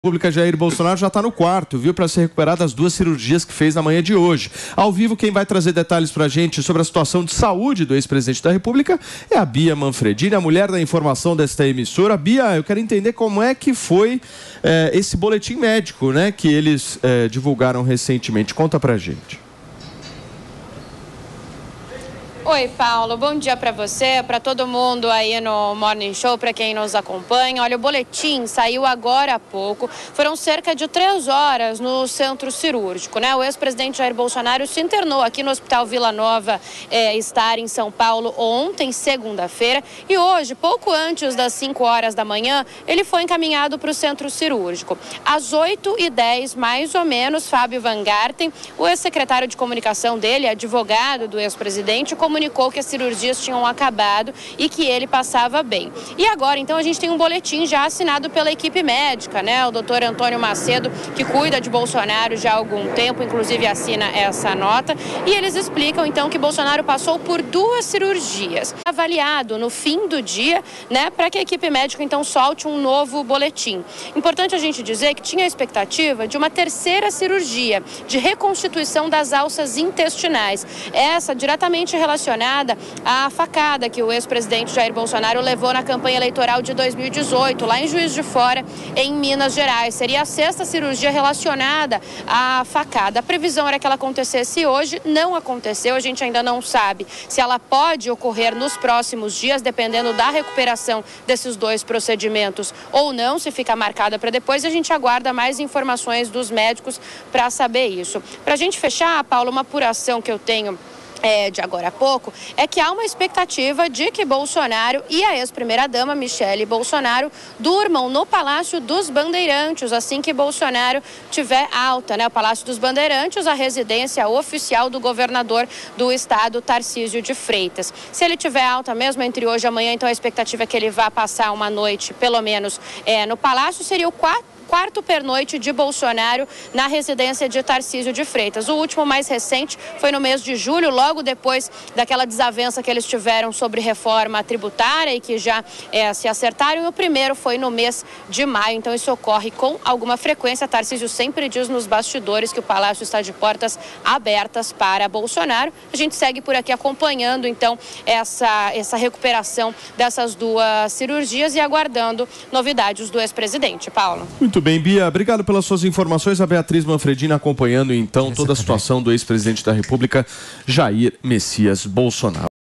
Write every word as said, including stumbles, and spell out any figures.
República Jair Bolsonaro já está no quarto, viu, para ser recuperado das duas cirurgias que fez na manhã de hoje. Ao vivo, quem vai trazer detalhes para a gente sobre a situação de saúde do ex-presidente da República é a Bia Manfredini, a mulher da informação desta emissora. Bia, eu quero entender como é que foi é, esse boletim médico, né, que eles é, divulgaram recentemente. Conta para a gente. Oi, Paulo, bom dia para você, para todo mundo aí no Morning Show, para quem nos acompanha. Olha, o boletim saiu agora há pouco, foram cerca de três horas no centro cirúrgico, né? O ex-presidente Jair Bolsonaro se internou aqui no Hospital Vila Nova é, Star, em São Paulo, ontem, segunda-feira, e hoje, pouco antes das cinco horas da manhã, ele foi encaminhado para o centro cirúrgico. Às oito e dez, mais ou menos, Fábio Van Garten, o ex-secretário de comunicação dele, advogado do ex-presidente, comunicou que as cirurgias tinham acabado e que ele passava bem. E agora, então, a gente tem um boletim já assinado pela equipe médica, né? O doutor Antônio Macedo, que cuida de Bolsonaro já há algum tempo, inclusive assina essa nota. E eles explicam, então, que Bolsonaro passou por duas cirurgias. Avaliado no fim do dia, né? Para que a equipe médica, então, solte um novo boletim. Importante a gente dizer que tinha a expectativa de uma terceira cirurgia de reconstituição das alças intestinais. Essa diretamente relacionada à facada que o ex-presidente Jair Bolsonaro levou na campanha eleitoral de dois mil e dezoito, lá em Juiz de Fora, em Minas Gerais. Seria a sexta cirurgia relacionada à facada. A previsão era que ela acontecesse hoje, não aconteceu. A gente ainda não sabe se ela pode ocorrer nos próximos dias, dependendo da recuperação desses dois procedimentos ou não, se fica marcada para depois. A gente aguarda mais informações dos médicos para saber isso. Para a gente fechar, Paulo, uma apuração que eu tenho É, de agora a pouco, é que há uma expectativa de que Bolsonaro e a ex-primeira-dama, Michele Bolsonaro, durmam no Palácio dos Bandeirantes, assim que Bolsonaro tiver alta, né? O Palácio dos Bandeirantes, a residência oficial do governador do estado, Tarcísio de Freitas. Se ele tiver alta mesmo entre hoje e amanhã, então a expectativa é que ele vá passar uma noite, pelo menos, é, no Palácio. Seria o quatro quarto pernoite de Bolsonaro na residência de Tarcísio de Freitas. O último, mais recente, foi no mês de julho, logo depois daquela desavença que eles tiveram sobre reforma tributária e que já é, se acertaram. E o primeiro foi no mês de maio, então isso ocorre com alguma frequência. Tarcísio sempre diz nos bastidores que o Palácio está de portas abertas para Bolsonaro. A gente segue por aqui acompanhando, então, essa, essa recuperação dessas duas cirurgias e aguardando novidades do ex-presidente. Paulo. Muito bem, Bia, obrigado pelas suas informações. A Beatriz Manfredini acompanhando, então, toda a situação do ex-presidente da República, Jair Messias Bolsonaro.